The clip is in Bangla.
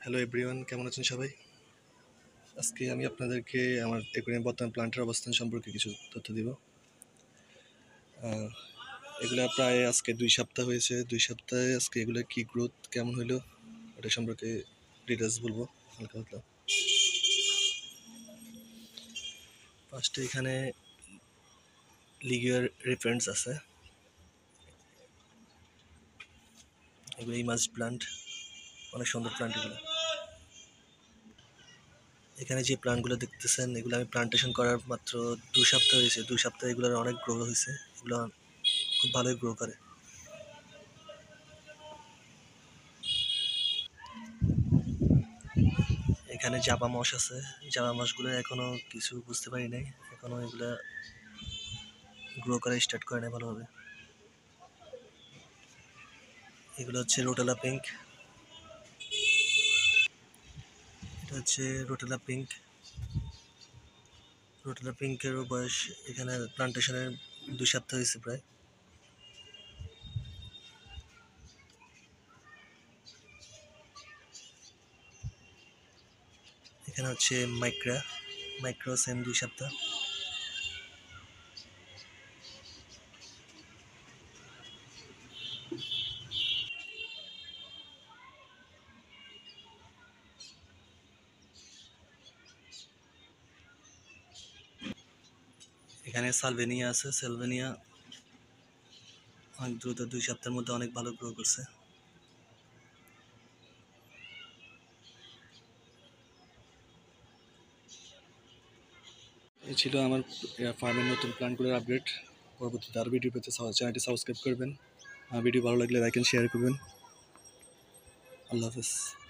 হ্যালো এভরিওয়ান, কেমন আছেন সবাই? আজকে আমি আপনাদেরকে আমার অ্যাকোয়ারিয়াম বর্তমান প্লান্টের অবস্থান সম্পর্কে কিছু তথ্য দিব। এগুলা প্রায় আজকে 2 সপ্তাহ হয়েছে। 2 সপ্তাহে আজকে এগুলোর কী গ্রোথ কেমন হইলো ওটা সম্পর্কে ডিটেলস বলবো হালকা হালকা। ফার্স্টে এখানে লিগিয়ার রেফারেন্স আছে, এগুলো ইমাজ প্লান্ট, অনেক সুন্দর প্লান্ট এগুলো। এখানে যে প্লান্টগুলো দেখতেছেন এগুলো আমি প্লান্টেশন করার মাত্র 2 সপ্তাহ হয়েছে। 2 সপ্তাহে এগুলোর অনেক গ্রো হয়েছে, এগুলো খুব ভালোই গ্রো করে। এখানে জাবা মশ আছে, জাবা মশগুলো এখনো কিছু বুঝতে পারি নাই, এখনো এগুলা গ্রো করা স্টার্ট করে নাই ভালোভাবে। এগুলো হচ্ছে রোটেলা পিঙ্ক, এটা হচ্ছে রোটেলা পিঙ্ক। রোটেলা পিঙ্কেরও বয়স এখানে প্লান্টেশনের 2 সপ্তাহ হয়েছে প্রায়। এখানে হচ্ছে মাইক্রো সেম 2 সপ্তাহ। এখানে সালভেনিয়া আছে, সালভেনিয়া অনেক দ্রুত 2 সপ্তাহের মধ্যে অনেক ভালো গ্রো করছে। এই ছিল আমার ফার্মের নতুন প্ল্যানগুলোর আপডেট। পরবর্তীতে আরও ভিডিও পেতে চ্যানেলটি সাবস্ক্রাইব করবেন। ভিডিও ভালো লাগলে লাইক এন্ড শেয়ার করবেন। আল্লাহ হাফেজ।